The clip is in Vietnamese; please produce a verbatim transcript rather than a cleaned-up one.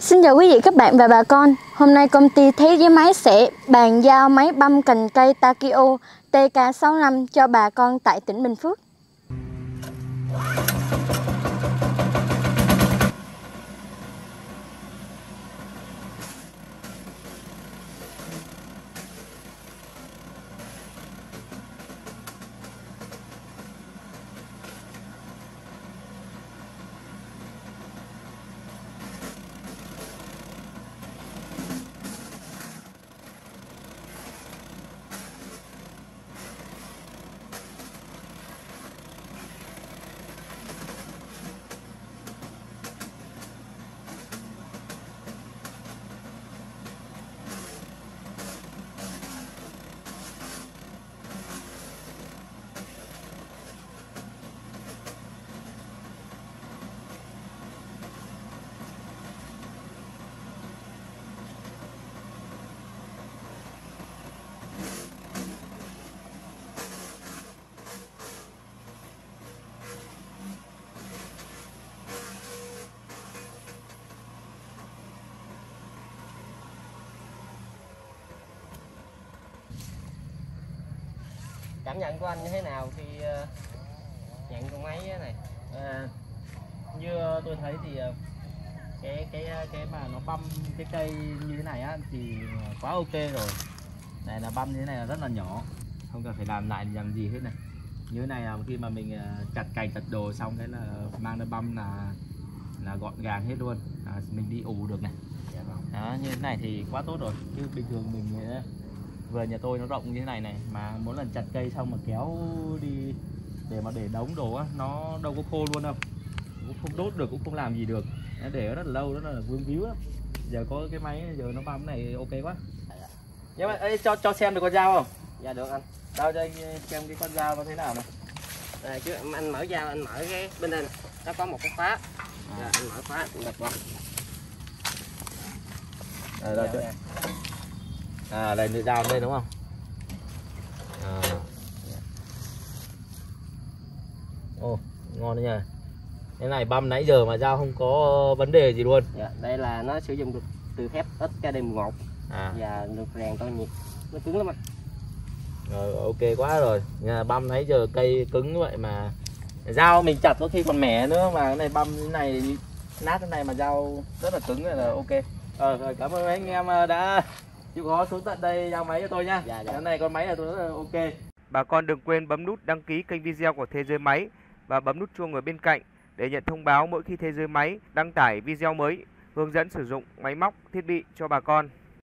Xin chào quý vị các bạn và bà con. Hôm nay công ty Thế Giới Máy sẽ bàn giao máy băm cành cây Takio T K sáu lăm cho bà con tại tỉnh Bình Phước. Cảm nhận của anh như thế nào khi uh, nhận con máy này? À, như tôi thấy thì cái cái cái mà nó băm cái cây như thế này á thì quá ok rồi. Này là băm như thế này là rất là nhỏ, không cần phải làm lại làm gì hết này. Như thế này là khi mà mình chặt cành chặt đồ xong cái là mang ra băm là là gọn gàng hết luôn, à, mình đi ủ được này. Đó, như thế này thì quá tốt rồi. Chứ bình thường mình vườn nhà tôi nó rộng như thế này này, mà mỗi lần chặt cây xong mà kéo đi để mà để đống đồ á, nó đâu có khô luôn đâu, cũng không đốt được, cũng không làm gì được, nó để rất là lâu, rất là vương víu lắm. Giờ có cái máy giờ nó băm này ok quá. Nhưng mà ê, cho cho xem được con dao không? Dạ được anh. Đâu cho anh xem cái con dao nó thế nào này. À, chứ anh mở dao, anh mở cái bên đây này, nó có một cái khóa. À. Dạ, anh mở khóa anh bật vào. À, đâu, dạ, à đây là dao đây đúng không? À. Ồ, ngon đấy nha. Cái này băm nãy giờ mà dao không có vấn đề gì luôn. Dạ, đây là nó sử dụng được từ thép S K D mười một. À. Và được rèn to nhiệt, nó cứng lắm anh. Rồi ok quá rồi. Nhà băm nãy giờ cây cứng như vậy mà dao mình chặt có khi còn mẻ nữa, mà cái này băm như này nát thế này mà dao rất là cứng là ok. Ờ, rồi cảm ơn anh em đã chịu khó xuống tận đây giao máy cho tôi nha. Dạ, dạ. Cái này con máy là tôi rất là ok. Bà con đừng quên bấm nút đăng ký kênh video của Thế Giới Máy và bấm nút chuông ở bên cạnh để nhận thông báo mỗi khi Thế Giới Máy đăng tải video mới hướng dẫn sử dụng máy móc, thiết bị cho bà con.